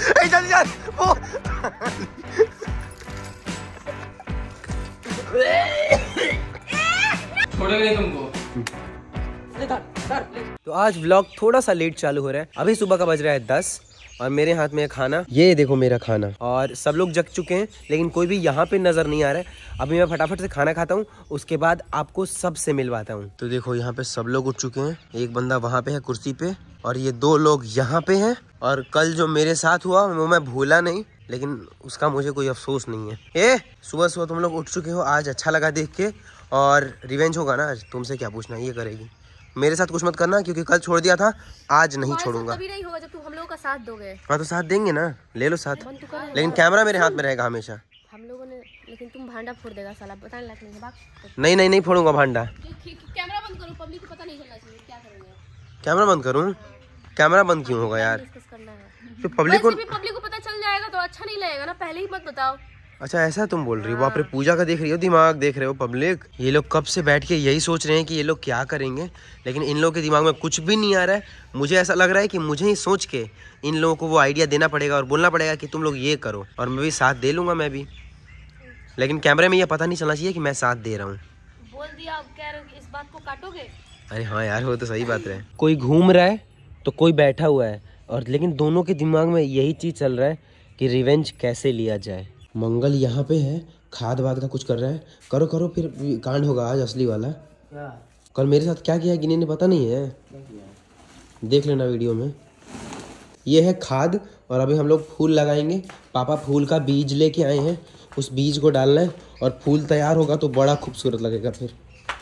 जल्दी चल वो छोड़ेंगे नहीं तुमको। तो आज व्लॉग थोड़ा सा लेट चालू हो रहा है। अभी सुबह का बज रहा है 10 और मेरे हाथ में है खाना। ये देखो मेरा खाना। और सब लोग जग चुके हैं लेकिन कोई भी यहाँ पे नजर नहीं आ रहा है। अभी मैं फटाफट से खाना खाता हूँ, उसके बाद आपको सबसे मिलवाता हूँ। तो देखो यहाँ पे सब लोग उठ चुके हैं। एक बंदा वहाँ पे है कुर्सी पे और ये 2 लोग यहाँ पे हैं। और कल जो मेरे साथ हुआ वो मैं भूला नहीं, लेकिन उसका मुझे कोई अफसोस नहीं है। सुबह सुबह तुम लोग उठ चुके हो, आज अच्छा लगा देख के। और रिवेंज होगा ना आज, तुमसे क्या पूछना, ये करेगी। मेरे साथ कुछ मत करना क्योंकि कल छोड़ दिया था, आज नहीं छोड़ूंगा। कभी नहीं होगा जब तुम हम लोगों का साथ दोगे। हाँ तो साथ देंगे ना, ले लो साथ, लेकिन कैमरा मेरे हाथ में रहेगा हमेशा। हम लोगों ने, लेकिन तुम भांडा फोड़ देगा साला, पता नहीं लगने के। नहीं फोड़ूंगा भांडा। कैमरा बंद करो, पब्लिक को पता नहीं चलना चाहिए क्या करेंगे। कैमरा बंद करूँ? कैमरा बंद क्यों होगा यार? तो पब्लिक को पता चल जाएगा तो अच्छा नहीं लगेगा ना, पहले ही मत बताओ। अच्छा ऐसा तुम बोल रही हो? बाप रे, पूजा का देख रही हो दिमाग, देख रहे हो पब्लिक। ये लोग कब से बैठ के यही सोच रहे हैं कि ये लोग क्या करेंगे, लेकिन इन लोगों के दिमाग में कुछ भी नहीं आ रहा है। मुझे ऐसा लग रहा है कि मुझे ही सोच के इन लोगों को वो आइडिया देना पड़ेगा और बोलना पड़ेगा कि तुम लोग ये करो, और मैं भी साथ दे लूंगा मैं भी। लेकिन कैमरे में ये पता नहीं चलना चाहिए कि मैं साथ दे रहा हूँ। बोल दिया, अब कह रहे हो कि इस बात को काटोगे। अरे हाँ यार, वो तो सही बात है। कोई घूम रहा है तो कोई बैठा हुआ है, और लेकिन दोनों के दिमाग में यही चीज चल रहा है कि रिवेंज कैसे लिया जाए। मंगल यहाँ पे है, खाद वाद का कुछ कर रहा है। करो करो, फिर कांड होगा आज असली वाला। कल मेरे साथ क्या किया गिनी ने पता नहीं है, देख लेना वीडियो में। ये है खाद, और अभी हम लोग फूल लगाएंगे। पापा फूल का बीज लेके आए हैं, उस बीज को डालना है और फूल तैयार होगा तो बड़ा खूबसूरत लगेगा। फिर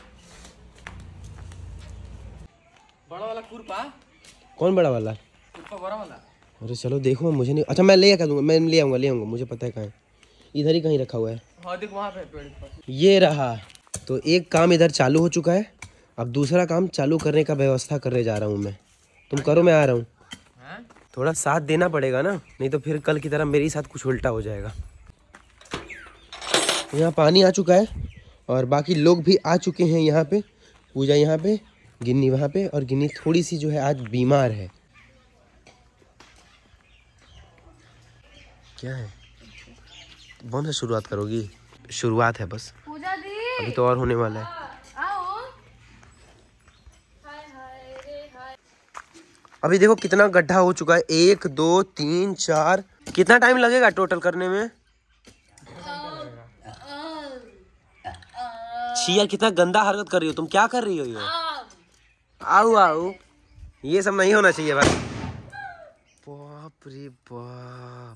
बड़ा वाला कुरपा। कौन बड़ा वाला? कुरपा बड़ा वाला। अरे चलो देखो, मुझे नहीं। अच्छा मैं ले दूंगा, मैं ले आऊँगा, मुझे पता है कहाँ है। इधर ही कहीं रखा हुआ है। हाँ देख वहाँ पे पेड़ पर। ये रहा। तो एक काम इधर चालू हो चुका है, अब दूसरा काम चालू करने का व्यवस्था करने जा रहा हूँ मैं। तुम करो, मैं आ रहा हूँ। थोड़ा साथ देना पड़ेगा ना, नहीं तो फिर कल की तरह मेरे साथ कुछ उल्टा हो जाएगा। यहाँ पानी आ चुका है और बाकी लोग भी आ चुके हैं यहाँ पे। पूजा यहाँ पे, गिन्नी वहाँ पे, और गिन्नी थोड़ी सी जो है आज बीमार है। क्या है? कौन से शुरुआत करोगी? शुरुआत है बस, पूजा दी अभी तो और होने वाला है। आओ। हाय हाय रे हाय। अभी देखो कितना गड्ढा हो चुका है, 1 2 3 4। कितना टाइम लगेगा टोटल करने में? छी यार, कितना गंदा हरकत कर रही हो तुम, क्या कर रही हो ये? आओ आओ, ये सब नहीं होना चाहिए भाई। बाप रे बाप,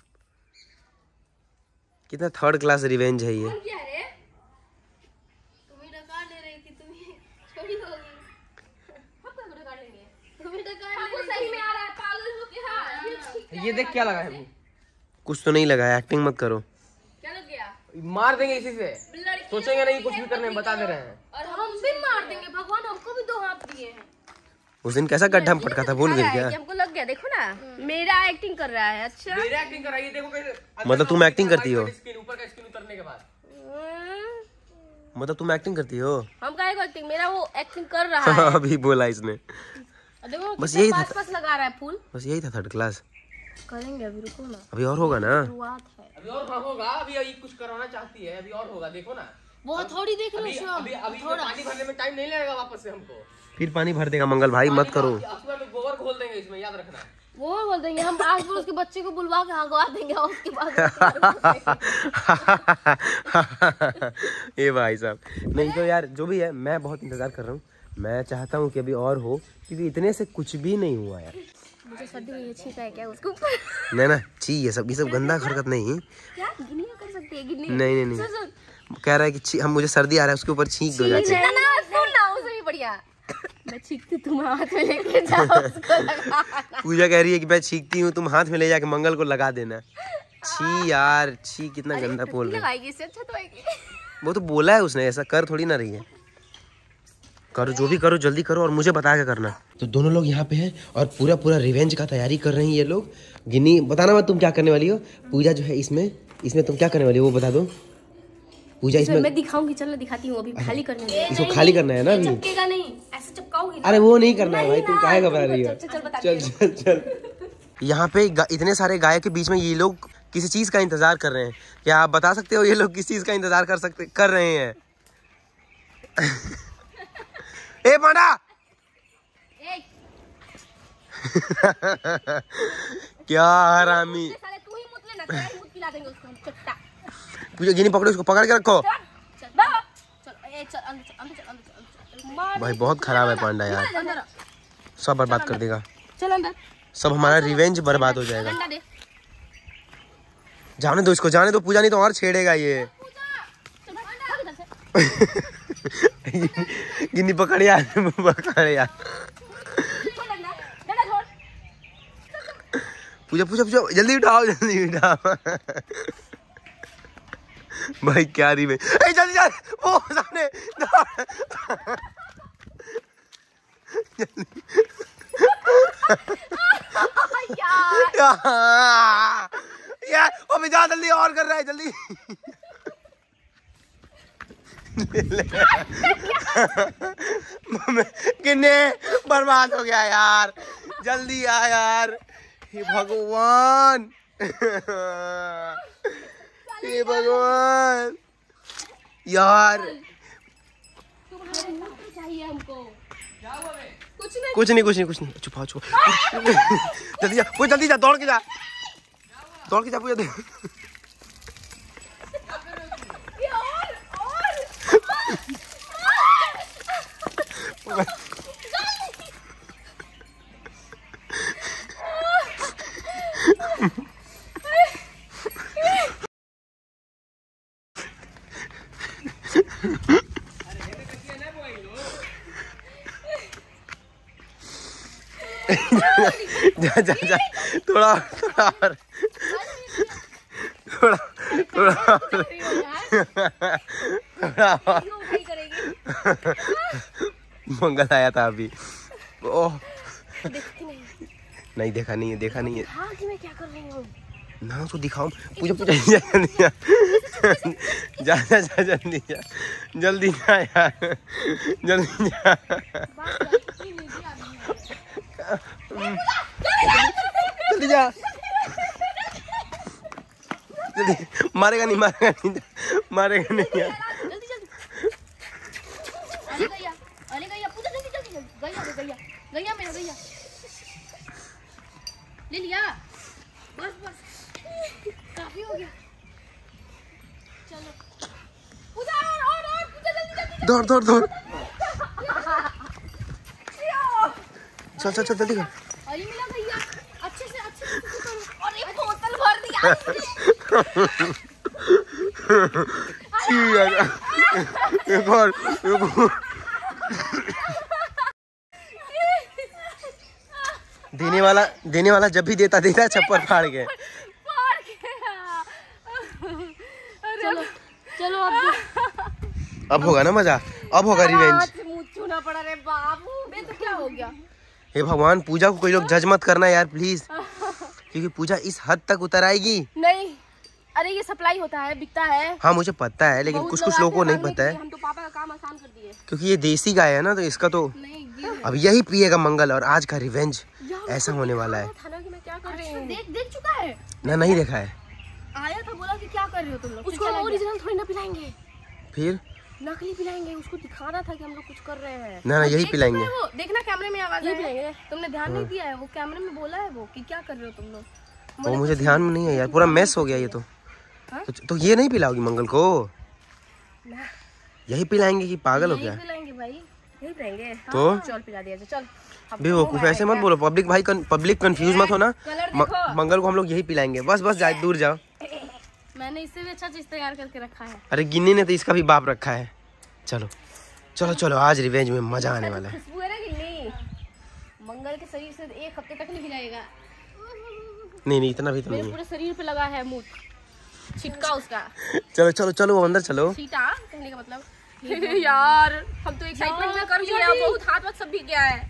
कितना थर्ड क्लास रिवेंज है ये। क्या रे? तुम्हें डका ले रही थी, तुम्हें छोड़ी होगी। हम कब डका लेंगे? तुम्हें डका ले रही थी। सही में आ रहा है, पागल हो के। हाँ ये देख क्या लगा है? कुछ तो नहीं लगा है, एक्टिंग मत करो। क्या लग गया? मार देंगे इसी से, सोचेंगे नहीं कुछ भी करने, बता दे रहे हैं। और हम भी मार देंगे, भगवान हमको भी 2 हाथ दिए हैं। उस दिन कैसा गड्ढा में पटका था, भूल गई क्या? हमको लग गया, देखो ना मेरा एक्टिंग कर रहा है। अच्छा मेरा एक्टिंग कराइए, देखो कैसे। मतलब तुम एक्टिंग करती हो? स्किन ऊपर का स्किन उतरने के बाद मतलब तुम एक्टिंग करती हो? हम काहे को एक्टिंग, मेरा वो एक्टिंग कर रहा है। अभी बोला इसने। देखो बस यही था, पास लगा रहा है फूल। बस यही था थर्ड क्लास। करेंगे अभी, रुको ना, अभी और होगा ना। शुरुआत है, अभी और होगा। अभी कुछ करवाना चाहती है, अभी और होगा, देखो ना। वो थोड़ी देख लो। अभी पानी भरने में टाइम नहीं लगेगा वापस से हमको। फिर पानी भर देगा मंगल भाई, मत करो। गोबर घोल देंगे इसमें, याद रखना। वो बोल देंगे हम आज फिर उसके बच्चे को बुलवा के हगवा देंगे, उसके बाद ये भाई साहब, नहीं तो यार जो भी है, मैं बहुत इंतजार कर रहा हूँ। मैं चाहता हूँ कि अभी और हो, क्योंकि इतने से कुछ भी नहीं हुआ यार। मुझे सर्दी में ये छींका है क्या उसके ऊपर? नहीं ना, छी, ये सब गंदा हरकत नहीं। क्या गिनी कर सकती है? गिनी नहीं, कह रहा है कि हम, मुझे सर्दी आ रहा है, उसके ऊपर छींक दो जाके। बढ़िया, मैं छींकती, तुम हाथ में लेके जाओ उसको लगा। पूजा कह रही है कि मैं छींकती हूँ, तुम हाथ में ले जाके मंगल को लगा देना। छी यार, छी, कितना गंदा बोल रही है। इससे अच्छा तो आएगी। वो तो बोला है उसने, ऐसा कर थोड़ी ना रही है। करो जो भी करो, जल्दी करो और मुझे बता के करना। तो दोनों लोग यहाँ पे हैं और पूरा रिवेंज का तैयारी कर रही हैं ये लोग। गिनी, बताना मत तुम क्या करने वाली हो। पूजा जो है इसमें तुम क्या करने वाली हो वो बता दो। पूजा इसमें मैं दिखाऊंगी, चल दिखाती हूँ। अभी खाली करने दे। इसको खाली करना है ना अभी। चिपकेगा नहीं, ऐसे चिपकाओगी। अरे वो नहीं करना है भाई, तुम काहे घबरा रही हो? चल। यहाँ पे इतने सारे गाय के बीच में ये लोग किसी चीज का इंतजार कर रहे हैं। क्या आप बता सकते हो ये लोग किस चीज का इंतजार कर रहे हैं? ए पांडा क्या हरामी। पूजा गिनी पकड़ो, उसको पकड़ के रखो। भाई बहुत खराब है पांडा यार, सब बर्बाद कर देगा। सब हमारा रिवेंज बर्बाद हो जाएगा। जाने दो इसको, जाने दो। पूजा नहीं तो और छेड़ेगा ये। गिनी पकड़ यार, पकड़ यार। पूजा पूजा पूजा, जल्दी उठाओ, जल्दी उठाओ। भाई क्या रिवेंज। जल्दी जल्दी, वो सामने यार अभी जा, जल्दी और कर रहा है, जल्दी। किन्ने बर्बाद हो गया यार, जल्दी आ यार। हे भगवान, हे भगवान यार। चाहिए हमको कुछ नहीं। छुपा जल्दी जा, पूजा जल्दी जा, दौड़ के जा पूजा। जा थोड़ा मंगल आया था अभी। ओह नहीं, देखा नहीं है। हाँ कि मैं क्या कर रही हूँ ना, उसको दिखाओ। पूजा जा जल्दी जा यार, जल्दी जा। जल्दी जा, जल्दी। मारेगा नहीं यार। गैया ले लिया, बस काफी हो गया। चलो पूजा, और पूजा, जल्दी दौड़ चल जल्दी कर। अरे मिला भैया, अच्छे से करो। और एक बोतल भर दिया। एक और। देने वाला जब भी देता छप्पर फाड़ के। चलो अब होगा ना मजा, अब होगा रिवेंज। मुंह छूना पड़ा रे बाबू, तो क्या हो गया? हे भगवान, पूजा को कोई लोग जज मत करना यार प्लीज, क्योंकि पूजा इस हद तक उतर आएगी। नहीं, अरे ये सप्लाई होता है, बिकता है। हाँ मुझे पता है, लेकिन कुछ लोगों को नहीं पता है। हम तो पापा का काम आसान कर दिए, क्योंकि ये देसी गाय है ना, तो इसका तो अब यही पिएगा मंगल, और आज का रिवेंज ऐसा होने वाला है। मैं क्या कर रही हूँ? देख चुका है ना, नहीं देखा है। आया था, बोला कि क्या कर रहे हो तुम लोग। उसको ओरिजिनल थोड़ी ना पिलाएंगे, फिर नकली पिलाएंगे। उसको दिखाना था कि हम लोग कुछ कर रहे हैं। ना यही पिलाएंगे। वो देखना कैमरे में आवाज है, तुमने ध्यान नहीं दिया है। वो कैमरे में बोला है वो कि क्या कर रहे हो तुम लोग। वो मुझे ध्यान में नहीं है यार, पूरा मैस हो गया ये तो। तो ये नहीं पिलाओगी मंगल को? यही पिलाएंगे कि पागल हो गया? पिलाएंगे भाई, यही पिलाएंगे। तो चल पिला दिया, चल बेवकूफ ऐसे मत बोलो। पब्लिक कंफ्यूज मत हो ना। मंगल को हम लोग यही पिलाएंगे, बस जाए, दूर जाओ। मैंने इससे भी अच्छा चीज तैयार करके रखा है। अरे गिन्नी ने तो इसका भी बाप रखा है। चलो आज रिवेंज में मजा आने वाला है। खुशबू है ना गिन्नी, मंगल के शरीर से 1 हफ्ते तक नहीं हिलाएगा। नहीं इतना भी तो नहीं है। पूरे शरीर पे लगा है मुंह छिटका उसका। चलो अंदर चलो। छीटा कहने का मतलब यार, हम तो एक्साइटमेंट में कर लिया, बहुत हाथ सब भी गया है।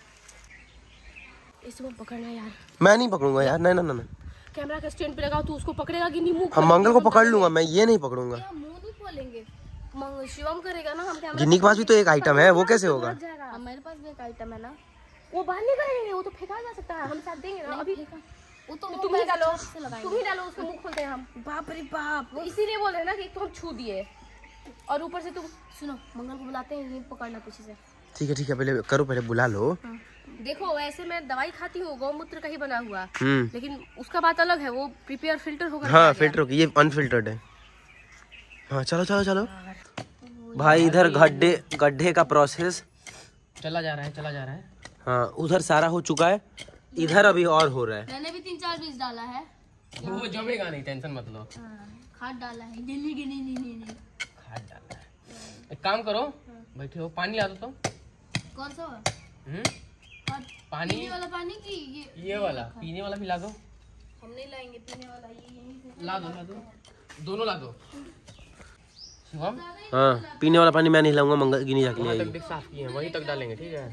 इसको पकड़ना यार। मैं नहीं पकड़ूंगा यार, नहीं। कैमरा का स्टैंड पे लगाओ, तू उसको पकड़ेगा कि नहीं? मुंह हम मंगल को पकड़ लूंगा, मैं ये नहीं पकड़ूंगा। मुंह नहीं खोलेंगे, शिवम करेगा ना। हम कैमरा गिन्नी के पास भी तो एक आइटम है, वो कैसे होगा? मेरे पास भी एक आइटम है ना। वो बाहर नहीं करेंगे, वो तो फेंका जा सकता है, हम साथ देंगे ना अभी। वो तो तुम ही डालो, उसको मुंह खोलते हैं हम। बाप रे बाप, इसीलिए बोल रहे हैं ना कि एक तो हम छू दिए और ऊपर से तुम सुनो, मंगल को बुलाते हैं, ये पकड़ना पीछे से। ठीक है पहले करो, पहले बुला लो। देखो वैसे मैं दवाई खाती हूँ गौमूत्र का ही बना हुआ, लेकिन उसका बात अलग है, वो प्रिपेयर फिल्टर होगा। हाँ फिल्टर होगा, ये अनफिल्टर्ड है। हाँ चलो चलो चलो भाई, इधर गड्ढे का प्रोसेस चला जा रहा है। हाँ उधर सारा हो चुका है, इधर अभी और हो रहा है। मैंने भी 3-4 बीज डाला है, वो जमेगा नहीं, टेंशन मत लो। खाद डाला है, नहीं खाद डाला है। एक काम करो, बैठे हो, पानी ला दो तो। कौन सा पानी? पीने वाला पानी की ये वाला पीने वाला भी ला दो। हम नहीं लाएंगे पीने वाला, ये यहीं से ला दो दोनों ला दो। शिवम, हाँ पीने वाला पानी मैं नहीं लाऊंगा, मंगल गिनी जाके ले वहाँ आएगी। तक साफ किए हैं, वहीं तक डालेंगे, ठीक है।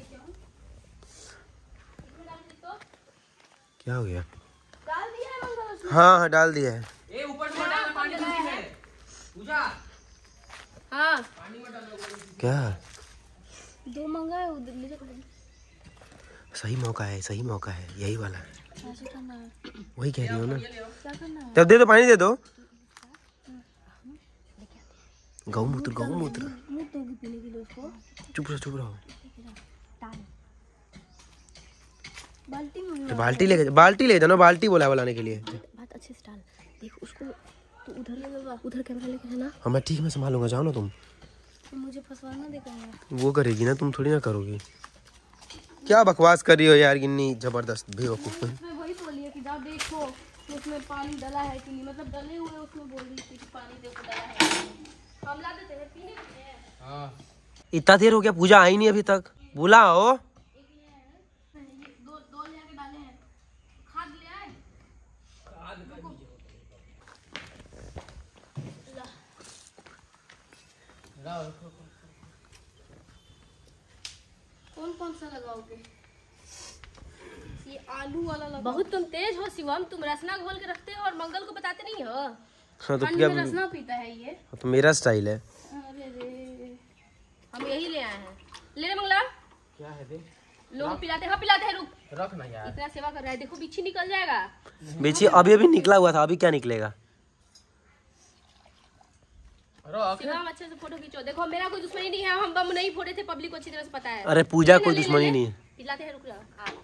क्या हो गया? डाल दिया है मंगल उसमें। हाँ डाल दिया है। ए ऊपर से डालना पानी में। पूजा हाँ पानी में डालो। क्या 2 मंगा है उधर ले जाओ। सही मौका है यही वाला, कैसे करना है? वही कह रही हो ना। क्या करना है? तब दे दो, पानी दे दो। गौमूत्र मुंह दोगी पीने के लिए उसको। चुप रहो। डाल बाल्टी में, तो बाल्टी ले जाना, बाल्टी बोला लाने के लिए। बात अच्छे से डाल। देख उसको तू उधर कैमरा लेके है ना। हाँ मैं ठीक, मैं संभालूंगा, जाओ ना तुम। मुझे फंसवाना देखेंगे। वो करेगी ना, तुम थोड़ी ना करोगी। क्या बकवास कर रही हो यार गिन्नी, जबरदस्त बेवकूफ। मैं वही बोली है कि जाओ देखो उसमें पानी डाला है कि नहीं, मतलब डले हुए उसमें बोल रही थी कि पानी देखो डाला है। हम ला देते हैं पीने के लिए। हाँ इतना देर हो गया, पूजा आई नहीं अभी तक, बुलाओ। दो ले आके डाले हैं। खाद ले आए। कौन सा लगाओगे? ये आलू वाला लगाओ। बहुत तुम तेज हो शिवम, तुम रसना घोल के रखते हो और मंगल को बताते नहीं हो। हाँ तो ठंड क्या, में रसना पीता है ये। तो मेरा स्टाइल है। अरे रे, हम यही ले आए हैं। ले मंगला, क्या है दे? लोग पिलाते हैं, रुक। रखना यार, इतना सेवा कर रहा है, देखो बिच्छी निकल जाएगा। बेची अभी निकला हुआ था, अभी क्या निकलेगा। शिवम अच्छे से फोटो खींचो। देखो मेरा कोई दुश्मनी नहीं है, हम बम नहीं फोड़े थे, पब्लिक को अच्छी तरह से पता है। अरे पूजा कोई दुश्मनी नहीं है। पिलाते हैं, रुक जा।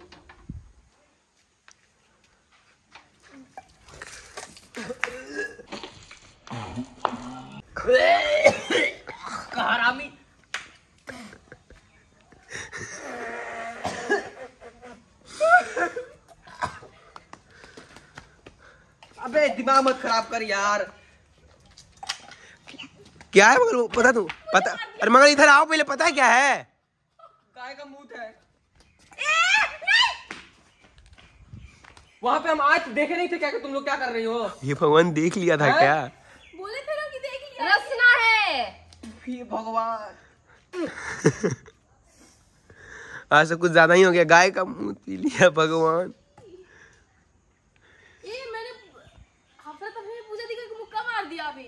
हरामी। अबे दिमाग मत खराब कर यार। क्या है मगर, पता अरे मगर इधर आओ पहले, पता है क्या है? गाय का मुंह है। वहाँ पे हम आज देखे नहीं थे क्या, तुम लोग क्या कर रही हो? ये भगवान देख लिया था क्या? बोले थे ना कि देख लिया। रसना है हे भगवान। आज सब कुछ ज्यादा ही हो गया, गाय का मुंह पी लिया भगवान। ये मैंने हफरत में पूजा दी को मुक्का मार दिया अभी।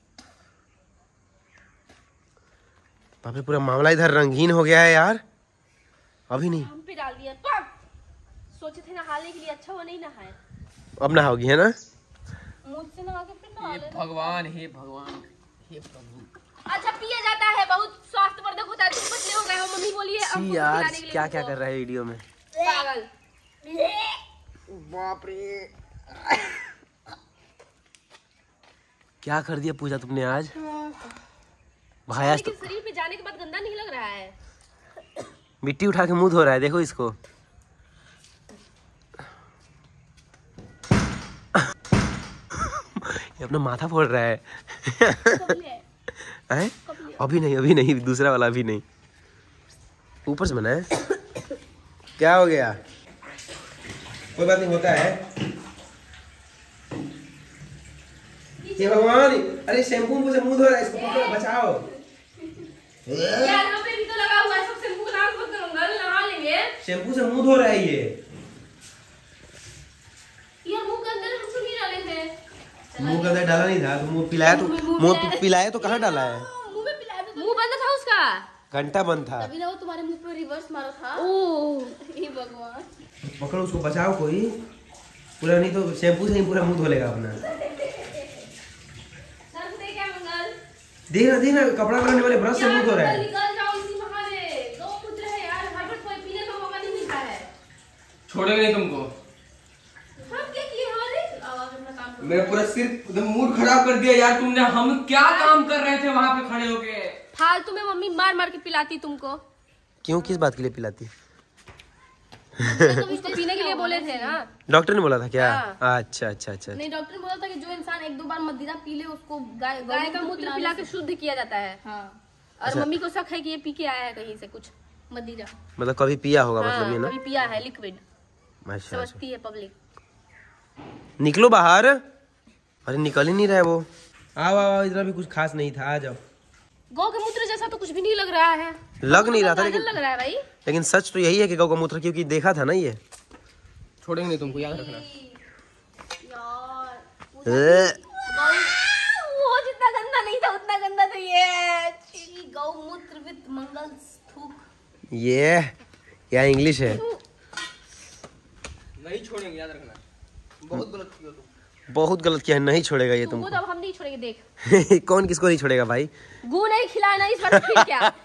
बाप रे, पूरा मामला इधर रंगीन हो गया है यार। अभी नहीं, हम पे डाल दिया। पक सोचे थे नहाने के लिए, अच्छा वो नहीं नहाए। अब नहाओगी है ना? मुझसे नहा के फिर नहा लेना। भगवान, हे भगवान, हे प्रभु। अच्छा पिया जाता है, बहुत स्वास्थ्यवर्धक होता है। तुम पतले हो गए हो, मम्मी बोली है हमको यार खिलाने के लिए। क्या क्या कर रहा है वीडियो में, पागल। बाप रे, क्या कर दिया पूजा तुमने आज भाई? आज तो लेकिन शरीर पे जाने के बाद गंदा नहीं लग रहा है। मिट्टी उठा के मुंह धो रहा है, देखो इसको। ये अपना माथा फोड़ रहा है। हैं? अभी नहीं, दूसरा वाला अभी नहीं, ऊपर से बना है। क्या हो गया? कोई बात नहीं, होता है। ये भगवान, अरे शैम्पू से मुंह धो रहा है, इसको बचाओ यार यहाँ पे भी तो लगा हुआ है, सब शैम्पू का नाम मत करूंगा, नहा लेंगे। शैम्पू से मुंह धो रहा है ये मुंह के अंदर हमको नहीं डाले थे। मुंह के अंदर डाला नहीं था तो मुंह पिलाया तो, मुंह पिलाया तो कहाँ डाला है? मुंह में पिलाया तो मुंह बंद था उसका। घंटा बंद था। तभी ना वो तुम्हारे मुंह पे रिवर्स मारा था। ओह हे भगवान, पकड़ो उसको, बचाओ कोई, पूरा नहीं तो शैम्पू से ही पूरा मुंह धोलेगा अपना। क्या मंगल, देखना कपड़ा लगाने वाले ब्रश से मुंह धो रहा है। निकल जाओ इसी बहाने, गौमूत्र है यार, हर वक्त कोई पीने का मौका नहीं मिलता है। छोड़ेंगे नहीं तुमको। हम क्या किए हमारे आवाज अपना काम करो। मेरा पूरा सिर एकदम मूड खराब कर दिया यार तुमने। हम क्या काम कर रहे थे वहाँ पे खड़े होके। फालतू में मम्मी मार मार के पिलाती तुमको। क्यों, किस बात के लिए पिलाती? तुम इसको पीने के लिए बोले थे ना। डॉक्टर ने बोला था क्या? हाँ। अच्छा अच्छा अच्छा। नहीं, डॉक्टर ने बोला था कि जो इंसान 1-2 बार मदिरा पी ले उसको गाय का मूत्र पिला के शुद्ध किया जाता है। हाँ। और मम्मी को शक है कि ये पी के आया है कहीं से कुछ मदिरा। मतलब कभी पिया होगा। हाँ, मतलब ये ना कभी पिया है लिक्विड। अच्छा, समझती है पब्लिक। निकलो बाहर। अरे निकल ही नहीं रहा है वो। आओ आओ, इतना भी कुछ खास नहीं था, आ जाओ। गौ के मूत्र जैसा तो कुछ भी नहीं लग रहा है। लग नहीं रहा था, लेकिन लग रहा है भाई। लेकिन सच तो यही है कि गौ का मूत्र, क्योंकि देखा था ना ये। छोड़ेंगे नहीं तुमको, याद रखना। यार वो जितना गंदा नहीं था उतना गंदा तो ये है। गौमूत्र विद मंगल थूक। ये क्या इंग्लिश है? नहीं छोड़ेंगे, याद रखना। बहुत गलत किया तुम। बहुत गलत किया है, नहीं छोड़ेगा ये तुमको। तुमको। तो अब हम नहीं छोड़ेंगे, देख। कौन किसको नहीं छोड़ेगा भाई? गू नहीं खिलाया ना इस बार, तो फिर क्या?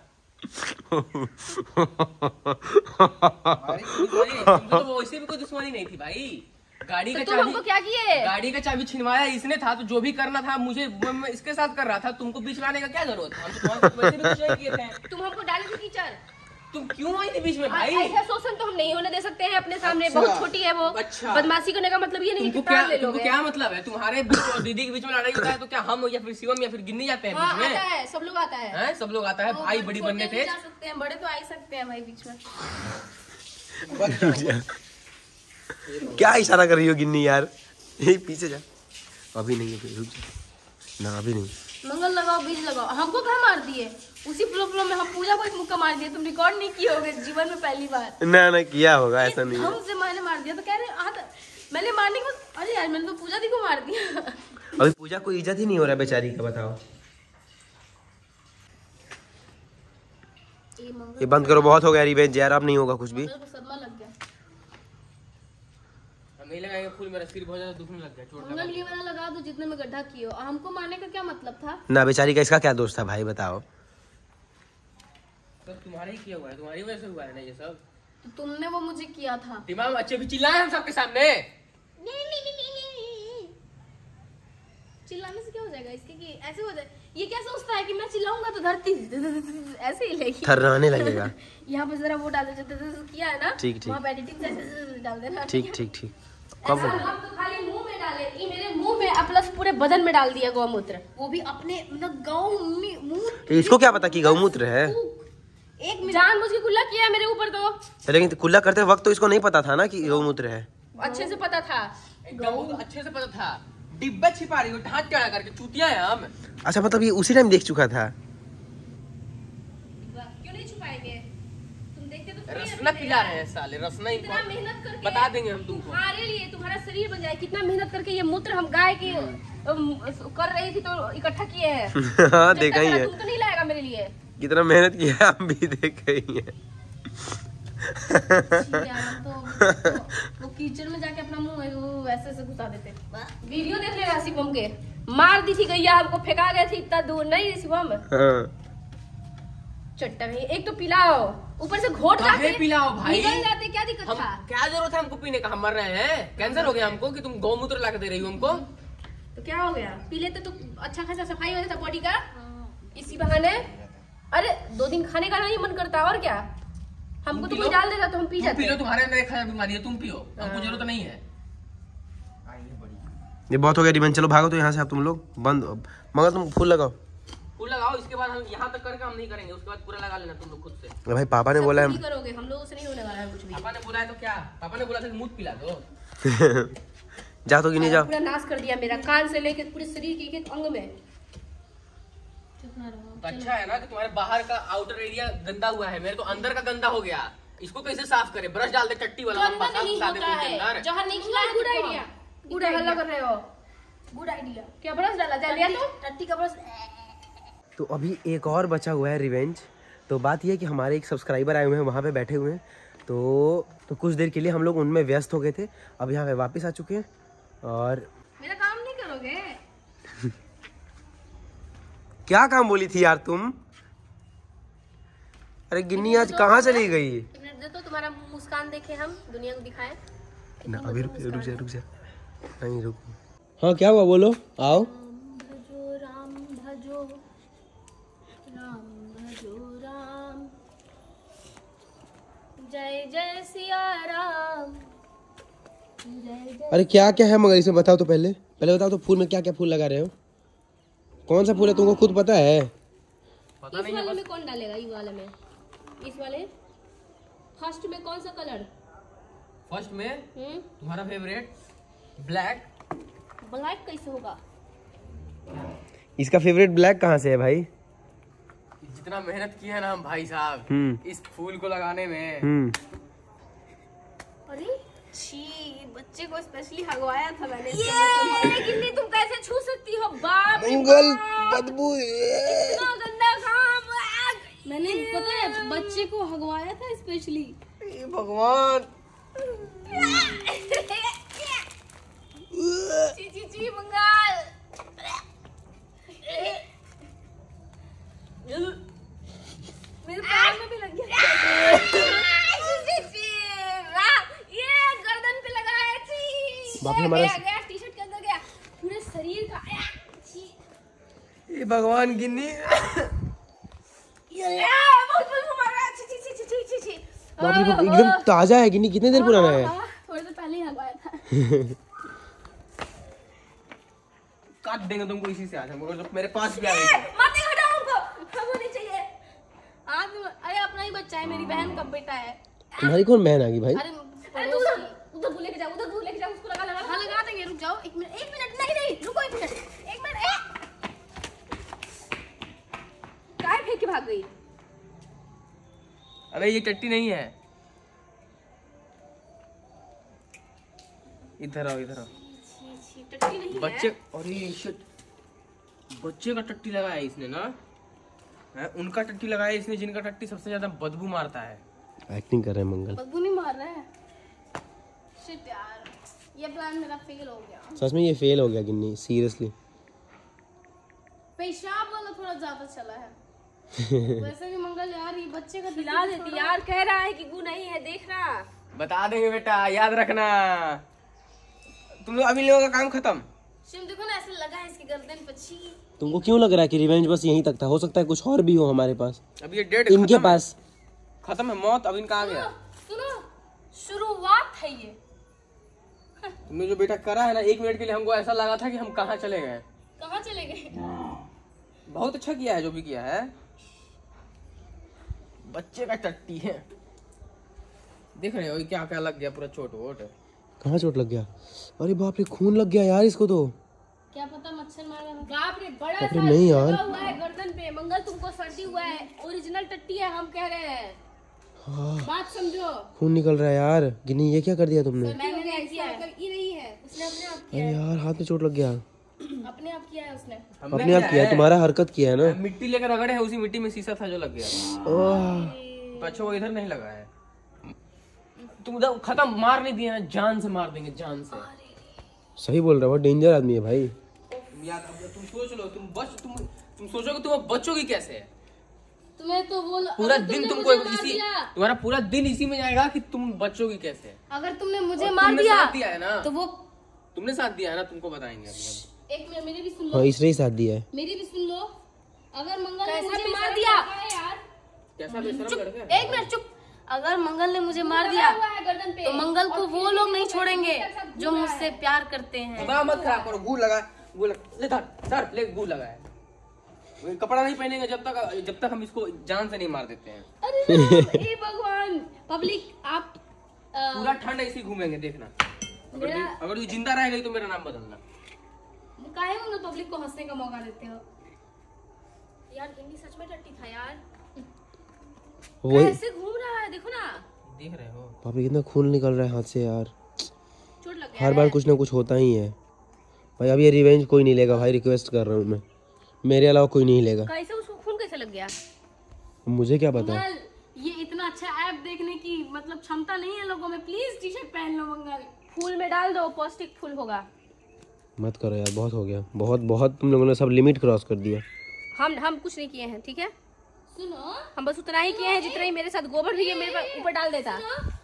तुमसे तो वैसे भी कोई दुश्मनी नहीं थी भाई। गाड़ी तो का तुम चाबी, हमको क्या किए? गाड़ी का चाबी छिनवाया इसने था, तो जो भी करना था मुझे, मैं इसके साथ कर रहा था। तुमको बीच लाने का क्या जरूरत था? हम तो तुम्हारे साथ वैसे भी कुछ नहीं किए थे। तुम हमको डाले थे कीचड़। तुम क्यों आई थी बीच में भाई? ऐसा शोषण तो हम नहीं होने दे सकते हैं अपने सामने। अच्छा, बहुत छोटी है वो। अच्छा। बदमाशी करने का मतलब ये नहीं कि तुमको प्राण ले लोगे। क्या मतलब है? तुम्हारे बीच और दीदी के बीच में लड़ाई होता है तो क्या हम या फिर शिवम या फिर गिन्नी जाते हैं हाँ, बीच में? आता है, सब लोग आता है। हैं? सब लोग आता है। भाई बड़ी बनने थे। जा सकते हैं, बड़े तो आ ही सकते हैं भाई बीच में। क्या इशारा कर रही हो गिन्नी यार? यही पीछे जा। अभी नहीं, अभी रुक जा ना, अभी नहीं। मंगल लगाओ, बीज लगाओ। हमको कहाँ मार दिए? उसी फ्लो में हम पूजा को एक मुक्का मार दिए। तुम रिकॉर्ड नहीं किए होगे जीवन में पहली बार। ना ना किया होगा, ऐसा नहीं है। हमसे मैंने मार दिया तो कह रहे मैंने मारने के बाद, अरे यार मैंने तो पूजा दी को मार दिया। अभी पूजा को इज्जत ही नहीं हो रहा बेचारी का, बताओ। ये बंद करो, बहुत हो गया रिवेंज यार, अब नहीं होगा कुछ भी। सदमा लग गया। नहीं लगाएंगे फूल, मेरा सिर बहुत ज्यादा दुखने लग गया। छोड़ मंगल ये वाला लगा दो जितने में गड्ढा किए हो। हमको मारने का क्या मतलब था? ना बेचारी का इसका क्या दोष था भाई, बताओ। तो तुम्हारा ही किया हुआ है, तुम्हारी वजह से हुआ है ना ये सब। तो तुमने वो मुझे किया था। दिमाग अच्छे भी चिल्लाए हम सबके सामने। चिल्लाने से क्या हो जाएगा इसके कि ऐसे हो जाए? ये क्या सोचता है कि मैं चिल्लाऊंगा तो धरती ऐसे ही लेगी, थर्राने लगेगा। यहाँ पे जरा वो डाल दे जो किया है ना, ठीक ठीक वहाँ पे एडिटिंग से डाल देना। ठीक ठीक ठीक। कब हम तो खाली मुंह में डाले, ये मेरे मुंह में प्लस पूरे बदन में डाल दिया गौमूत्र, वो भी अपने मतलब मुंह। इसको क्या पता कि गौमूत्र है? एक जानबूझ के कुल्ला किया है मेरे ऊपर तो। लेकिन कुल्ला करते वक्त तो इसको नहीं पता था ना कि गौमूत्र है। अच्छे से पता था, एकदम अच्छे से पता था। डिब्बा छिपा रही हो ढांच चढ़ा करके, चूतिया है हम। अच्छा, मतलब ये उसी टाइम देख चुका था। क्यों नहीं छुपाएंगे? तुम देखते तो रसना पिला रहे हैं साले, रसना कितना मेहनत करके बता देंगे हम तुमको। तुम्हारे लिए तुम्हारा शरीर बन जाए, कितना मेहनत करके ये मूत्र हम गाय की कर रही थी तो इकट्ठा किए हैं। हाँ देखा ही है, तुम तो नहीं लाएगा मेरे लिए। कितना मेहनत किया हम भी देख ही है। वो कीचड़ में जाके अपना मुंह वो वैसे ऐसे घुसा देते। वीडियो देख लेना शिवम के, मार दी थी गैया हमको, फेंका गए थे इतना दूर नहीं शिवम। चट्टा नहीं, एक तो पिलाओ ऊपर से घोट जाते पिलाओ भाई, निकल जाते, क्या दिक्कत था? क्या जरूरत है हमको पीने का? हम मर रहे हैं, कैंसर हो गया हमको कि तुम गौमूत्र ला के दे रही हो हमको। तो क्या हो गया? पी लेते तो अच्छा खासा सफाई हो जाता बॉडी का इसी बहाने। अरे 2 दिन खाने का नहीं मन करता और क्या? हमको तो कोई डाल देगा तो हम पी जाते। पी लो, तुम्हारे अंदर एक हजार बीमारी है, तुम पियो, हमको जरूरत नहीं है। ये बहुत हो गया रिवेंज, चलो भागो तो यहाँ से अब तुम लोग बंद। मगर तुम फूल लगाओ, फूल लगाओ, इसके बाद हम यहाँ तक करके हम नहीं करेंगे, उसके बाद पूरा लगा लेना तुम लोग खुद से। भाई पापा ने बोला है। करोगे, हम लोगों से नहीं होने वाला है कुछ भी। पापा ने बोला है तो क्या? पापा ने बोला था कि मूत पिला दो। जा तो कि नहीं जाओ। पूरा नाश कर दिया मेरा, कान से लेके पूरे शरीर के एक अंग में। तो अच्छा है ना कि तुम्हारे बाहर का आउटर एरिया गंदा हुआ है, मेरे तो अंदर का गंदा हो गया। इसको कैसे साफ करे? ब्रश डाल दे टट्टी वाला लंबा सा, सादे मुंह के अंदर। जहाँ नहीं खिलाया, गुड आइडिया, गुड आइडिया कर रहे हो, गुड आइडिया। क्या ब्रश डाला जा लिया तो टट्टी का ब्रश। तो अभी एक और बचा हुआ है रिवेंज, तो बात ये है कि हमारे एक सब्सक्राइबर आए हुए हैं, वहाँ पे बैठे हुए हैं। तो कुछ देर के लिए हम लोग उनमें व्यस्त हो गए थे, अब यहाँ पे वापस आ चुके हैं। और मेरा काम नहीं करोगे? क्या काम बोली थी यार तुम? अरे गिन्नी आज कहाँ चली गई? तो तुम्हारा मुस्कान देखे हम दुनिया को दिखाएं। ना अभी रुक जा नहीं रुक। हाँ क्या हुआ बोलो, आओ। राम भजो राम, जय जय सिया राम, जय जय। अरे क्या क्या है मगर इसमें बताओ तो, पहले बताओ तो फूल में क्या क्या फूल लगा रहे हो? कौन सा फूल है तुमको खुद पता है? पता इस नहीं है वाले बस। में कौन डालेगा? इस वाले में, इस वाले फर्स्ट में कौन सा कलर? फर्स्ट में तुम्हारा फेवरेट ब्लैक। ब्लैक कैसे होगा? इसका फेवरेट ब्लैक कहाँ से है भाई? जितना मेहनत की है ना हम भाई साहब इस फूल को लगाने में। अरे छी, बच्चे को स्पेशली हगवाया था मैंने। ये गिन्नी तुम कैसे छू सकती हो? बाप रे बाप, बदबू इतना गंदा काम। मैंने पता है बच्चे को हगवाया था स्पेशली। भगवान। ची ची ची मंगल। मेरे पैर में भी लग गया। ये गर्दन पे लगा है। बाप रे हमारा गया टी शर्ट के अंदर गया, पूरे शरीर का। ये भगवान गिन्नी। बाप रे बाप, एकदम ताजा है गिन्नी। कितने देर पुराना है? थोड़ी देर पहले ही हगवाया था। काट देंगे तुमको इसी से आज हम, तो मेरे पास भी आ गई। माते हटाओ उनको, हमको नहीं चाहिए। अरे अपना ही बच्चा है, मेरी बहन का बेटा है। तुम्हारी कौन बहन आ गई भाई? अरे उधर दूर लेके जाओ, उसको लगा। हाँ लगा देंगे, रुक जाओ 1 मिनट। नहीं रुको 1 मिनट। काय फेंक के भाग गई? अबे ये टट्टी नहीं है। इधर आओ टट्टी नहीं बच्चे। अरे शिट, बच्चे का टट्टी लगाया है इसने ना। है उनका टट्टी लगाया इसने जिनका टट्टी सबसे ज्यादा बदबू मारता है। एक्टिंग कर रहे हैं मंगल। बदबू नहीं मार रहा है। शिट यार, ये प्लान मेरा फेल हो गया। सच में ये फेल हो गया गिन्नी, सीरियसली। पेशाब वाला थोड़ा ज्यादा चला है। वैसे भी मंगल यार, ये बच्चे का दिला देती यार। कह रहा है कि गु नहीं है, देखना। बता देंगे बेटा, याद रखना। तुम लोग अभी लोगों का काम खत्म। शिम देखो ना, ऐसे लगा है इसकी गर्दन पे। छी, तुमको क्यों लग रहा है कि रिवेंज बस यहीं तक था? हो सकता है कुछ और भी हो हमारे पास, अब ये डेट इनके पास। खत्म है, मौत अब इनका आ गया। सुनो, शुरुआत है ये। तुमने जो बेटा करा है ना, 1 मिनट के लिए हमको ऐसा लगा था कि हम कहाँ चले गए। कहाँ चले गए? बहुत अच्छा किया है जो भी किया है। बच्चे का टट्टी है, देख रहे हो क्या क्या लग गया, पूरा चोट वोट। कहाँ चोट लग गया? अरे बाप रे, खून लग गया यार इसको तो। क्या पता मच्छर मारा हो। बाप रे, बड़ा बाप रे, सा नहीं यार। लगा हुआ है गर्दन पे। मंगल तुमको सर्दी हुआ है, ओरिजिनल टट्टी है, हम कह रहे हैं। हाँ, बात समझो। खून निकल रहा है यार। गिन्नी ये क्या कर दिया तुमने? मैंने नहीं किया है, कर ही नहीं है, उसने अपने आप किया अरे यार हाथ में चोट लग गया। है। अपने आप किया है उसने। अपने आप किया है, तुम्हारा हरकत किया है ना। मिट्टी लेकर रगड़े है, उसी मिट्टी में शीशा था जो लग गया। ओह, अच्छा वो इधर नहीं लगा है। तुम उधर खत्म, मार नहीं दिया ना, जान से मार देंगे, जान से। सही बोल रहा है, बहुत डेंजर आदमी है भाई। यार तुम सोच लो, तुम सोचोगे तुम अब बचोगी कैसे? तुम्हें तो बोल, पूरा अगर दिन तुमने तुमको मुझे मार इसी, दिया, तुम्हारा पूरा दिन इसी में जाएगा कि तुम बचोगी कैसे। अगर तुमने मुझे और मार तुमने दिया साथ दिया है ना, तो वो। तुमने साथ दिया है ना, तुमको बताएंगे अभी हम। 1 मिनट, मेरी भी सुन लो। हाँ इसने ही साथ दिया है। मेरी भी सुन लो। अगर मंगल ने मुझे मार दिया यार, कैसा बेशरम लड़का है। 1 मिनट चुप। अगर मंगल ने मुझे मार दिया तो मंगल को वो लोग नहीं छोड़ेंगे जो मुझसे प्यार करते हैं। दिमाग मत खराब करो, गूढ़ लगा, ले धर ले, गूढ़ लगा है। वो कपड़ा नहीं पहनेंगे जब तक हम इसको जान से नहीं मार देते हैं। अरे हे भगवान, पब्लिक आप पूरा ठंड ऐसे ही घूमेंगे, देखना। अगर तू जिंदा रहेगा तो मेरा नाम बदलना। काहे मंगल पब्लिक को हंसने का मौका देते हो यार? गिन्नी सच में टट्टी था यार। वही कैसे घूम रहा है, देखो ना। देख रहे हो बाप रे, कितना खून निकल रहा है हाथ से यार। चोट लग गया हर बार कुछ ना कुछ होता ही है भाई। अब ये रिवेंज कोई नहीं लेगा भाई, रिक्वेस्ट कर रहा हूँ मैं, मेरे अलावा कोई नहीं लेगा। कैसे उसको खून कैसे लग गया? मुझे क्या पता। मंगल, ये इतना अच्छा ऐप देखने की मतलब क्षमता नहीं है लोगों में। प्लीज टी शर्ट पहन लो मंगल। फूल में डाल दो, पौष्टिक फूल होगा। मत करो यार, बहुत हो गया, बहुत बहुत तुम लोगों ने सब लिमिट क्रॉस कर दिया। हम कुछ नहीं किए हैं, ठीक है। सुनो, हम बस उतना ही किए हैं जितना ही मेरे साथ गोबर भी है मेरे ऊपर डाल देता।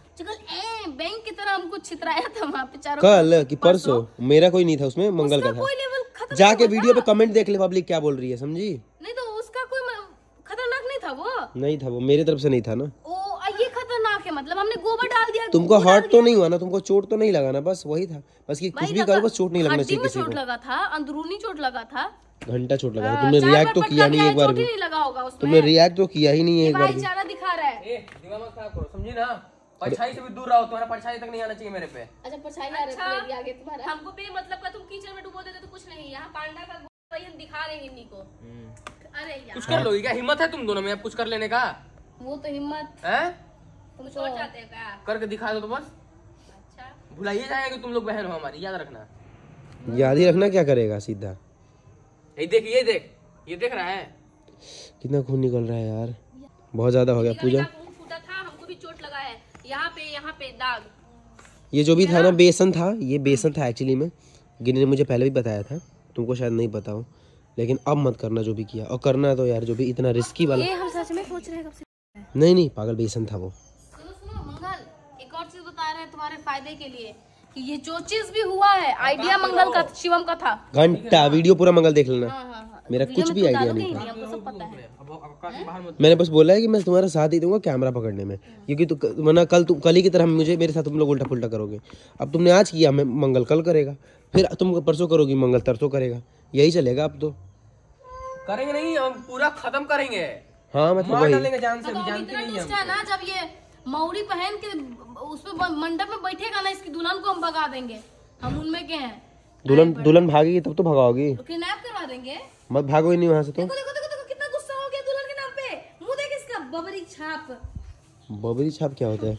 बैंक की तरह हमको छितराया था वहाँ पे चारों। कल कि परसों मेरा कोई नहीं था उसमें, मंगल का कोई था। लेवल खतरनाक जाके वीडियो पे कमेंट देख ले पब्लिक क्या बोल रही है, समझी? नहीं तो उसका कोई खतरनाक नहीं था वो। नहीं था वो, मेरी तरफ से नहीं था ना। ये खतरनाक है, मतलब हमने गोबर डाल दिया। तुमको हर्ट तो नहीं हुआ ना, तुमको चोट तो नहीं लगा ना? बस वही था, बस कि कुछ भी करो बस चोट नहीं लगना चाहिए किसी चोट लगा था, अंदरूनी चोट लगा था, घंटा चोट लगा था। तुमने रिएक्ट तो किया नहीं एक बार भी, नहीं लगा होगा उसमें। तुमने रिएक्ट तो किया ही नहीं है एक बार भी। भाईचारा दिखा रहा है। दिमाग मत खराब करो, समझी ना? परछाई से भी दूर रहो, तुम्हारा परछाई तक नहीं आना चाहिए मेरे पे। अच्छा परछाई आ रहा है आगे तुम्हारा। हमको भी मतलब का तुम कीचड़ में डुबो देते तो कुछ नहीं। यहाँ पांडा का हम दिखा रहे हैं इन्हीं को। अरे यार कुछ कर लोगी क्या? हिम्मत है तुम दोनों में अब कुछ कर लेने का? वो तो हिम्मत है, तुम छोड़ जाते हो क्या? करके दिखा दो तो बस। अच्छा भुलाइए जाएगा कि तुम लोग बहन हो हमारी, याद रखना। याद ही रखना, क्या करेगा सीधा। ये देख, ये देख, ये देख रहा है कितना खून निकल रहा है यार, बहुत ज्यादा हो गया। पूजा फूटा था, हमको भी चोट लगा है यहाँ पे दाग। ये जो भी था ना बेसन था, ये बेसन था एक्चुअली में। गिनी ने मुझे पहले भी बताया था, तुमको शायद नहीं पता हो, लेकिन अब मत करना जो भी किया। और करना तो यार जो भी इतना रिस्की वाला। ये हम सच में सोच रहे हैं कब से। नहीं पागल, बेसन था वो। सुनो मंगल, एक और चीज बता रहे हैं तुम्हारे फायदे के लिए कि ये जो चीज भी हुआ है आइडिया मंगल का, शिवम का था। घंटा वीडियो पूरा मंगल देख लेना। हाँ। मेरा कुछ भी आइडिया नहीं था, हमको सब पता है। मैंने बस बोला है कि मैं तुम्हारा साथ ही दूंगा कैमरा पकड़ने में, क्योंकि वरना कल ही की तरह मेरे साथ तुम लोग उल्टा पुल्टा करोगे। अब तुमने आज किया, मैं मंगल कल करेगा, फिर तुम परसों करोगी, मंगल तरसों करेगा, यही चलेगा अब तो। करेंगे नहीं, हम पूरा खत्म करेंगे। हाँ मतलब मार वही डालेंगे जान से, भी जानते नहीं है ना। जब ये मौरी पहन के उसमें मंडप में बैठेगा ना, इसकी दुल्हन को हम भगा देंगे। हम उनमें के हैं। दुल्हन भागेगी तब तो भगाओगी, किडनैप करवा देंगे। मत भागो ही नहीं वहां से। तो देखो कितना गुस्सा हो गया दुल्हन के नाम पे। मुंह देख इसका, बबरी छाप। बबरी छाप क्या होता है?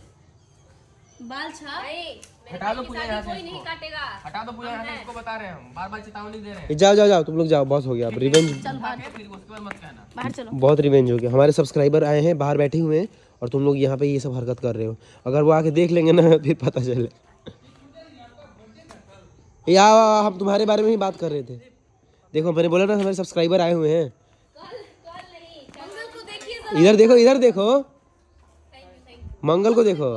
बाल छाप। हटा दो पूजा यहाँ से, कोई नहीं काटेगा। हटा दो पूजा यहाँ से, इसको बता रहे हैं हम, बार बार चेतावनी दे रहे हैं। जाओ तुम लोग जाओ, बस हो गया अब रिवेंज। चल बाहर, फिर उसके बाद मत कहना। बाहर चलो। बहुत रिवेंज हो गया। हमारे सब्सक्राइबर आए हैं, बाहर बैठे हुए हैं, और तुम लोग यहाँ पे ये सब हरकत कर रहे हो। अगर वो आके देख लेंगे ना फिर पता चले। यार हम तुम्हारे बारे में ही बात कर रहे थे। देखो मैंने बोला ना हमारे सब्सक्राइबर आए हुए हैं। इधर देखो मंगल को देखो।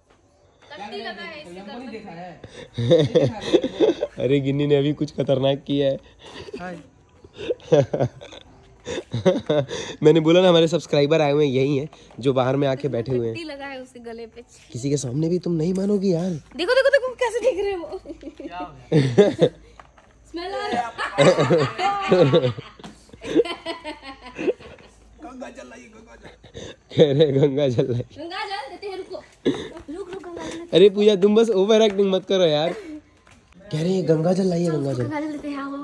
अरे गिन्नी ने अभी कुछ खतरनाक किया है। मैंने बोला ना हमारे सब्सक्राइबर आए हुए हैं, यही हैं जो बाहर में आके बैठे हुए हैं। लगा है उसके गले पे। किसी के सामने भी तुम नहीं मानोगी यार। देखो कैसे देख रहे हैं वो। स्मेल आ रहा है। गंगा जल रही है, कह रहे गंगा जल रही। गंगा जल देते हैं, रुको गंगा जल। अरे पूजा तुम बस ओवर एक्टिंग मत करो यार। कह रहे हैं गंगा जल लाइए, गंगा जल। गंगा जल देते हैं आओ।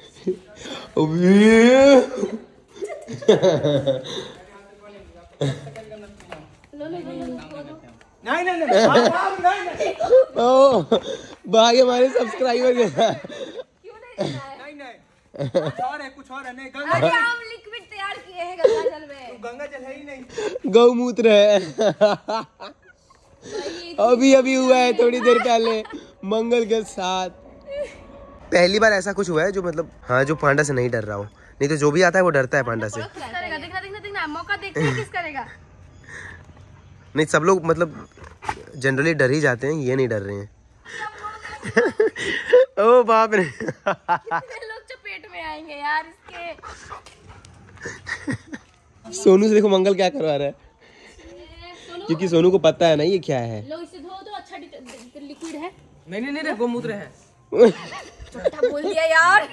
नहीं ओ भाई हमारे सब्सक्राइबर के साथ। कुछ और है नहीं। अरे हम लिक्विड तैयार किए हैं गंगा जल में। गंगा जल है ही नहीं, गौमूत्र है। अभी हुआ है थोड़ी देर पहले मंगल के साथ। पहली बार ऐसा कुछ हुआ है जो मतलब हाँ जो पांडा से नहीं डर रहा हो, नहीं तो जो भी आता है वो डरता है पांडा से। देखना मौका देखते हैं किस करेगा। नहीं सब लोग मतलब जनरली डर ही जाते हैं, ये नहीं डर रहे हैं। ओ बाप रे। लोग चपेट में आएंगे यार इसके। सोनू से देखो मंगल क्या करवा रहा है, क्योंकि सोनू को पता है ना ये क्या है। लो इसे धो दो, अच्छा लिक्विड है। नहीं गोमूत्र है। छोटा बोल दिया यार।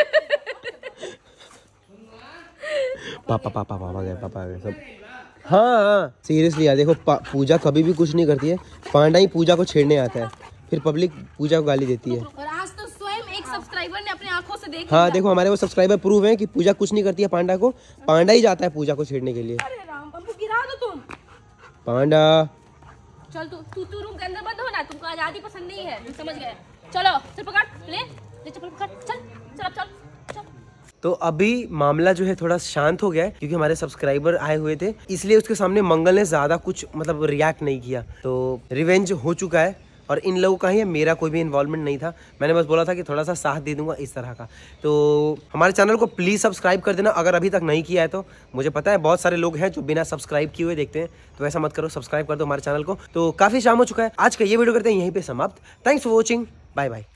पापा आ गए सब। हाँ सीरियसली यार देखो पूजा कभी भी कुछ नहीं करती है, पांडा ही पूजा को छेड़ने आता है, फिर पब्लिक पूजा को गाली देती है। और आज तो स्वयं एक सब्सक्राइबर ने अपनी आंखों से देख हाँ देखो हमारे वो सब्सक्राइबर प्रूव है कि पूजा कुछ नहीं करती है पांडा को, पांडा ही जाता है पूजा को छेड़ने के लिए। अरे राम, हमको गिरा दो तुम। पांडा चल तू रूम के अंदर बंद हो ना, तुमको आजादी पसंद नहीं है, समझ गए। चलो चल पकड़ ले चप्पल पकड़, चल। तो अभी मामला जो है थोड़ा शांत हो गया है, क्योंकि हमारे सब्सक्राइबर आए हुए थे, इसलिए उसके सामने मंगल ने ज्यादा कुछ मतलब रिएक्ट नहीं किया। तो रिवेंज हो चुका है और इन लोगों का ही है, मेरा कोई भी इन्वॉल्वमेंट नहीं था। मैंने बस बोला था कि थोड़ा सा साथ दे दूंगा इस तरह का। तो हमारे चैनल को प्लीज़ सब्सक्राइब कर देना अगर अभी तक नहीं किया है तो। मुझे पता है बहुत सारे लोग हैं जो बिना सब्सक्राइब किए हुए देखते हैं, तो ऐसा मत करो, सब्सक्राइब कर दो हमारे चैनल को। तो काफ़ी शाम हो चुका है, आज का ये वीडियो करते हैं यहीं पर समाप्त। Thanks for watching, bye bye.